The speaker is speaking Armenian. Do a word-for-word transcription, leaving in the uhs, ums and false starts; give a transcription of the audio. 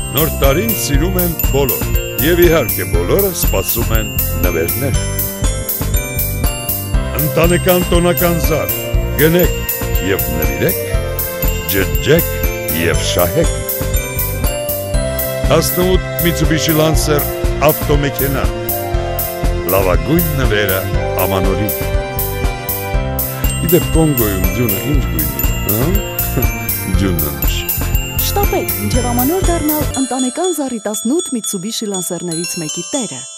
Նոր տարին սիրում են բոլոր, և իհարկե բոլորը սպասում են նվերներ։ Ընտանեկան տոնական զար, գնեք և նվիրեք, ջջեք և շահեք։ տասնութ Mitsubishi Lancer ավտոմեքենա, լավագույն նվերը ամանորին։ Իդեպ Կոնգոյում ձյունը ինչ գույնի, ձյունն անշ։ Շտապեք, մինչև ամանոր դառնալ ընտանեկան զառի տասնութ Mitsubishi Lancer-ներից մեկի տերը։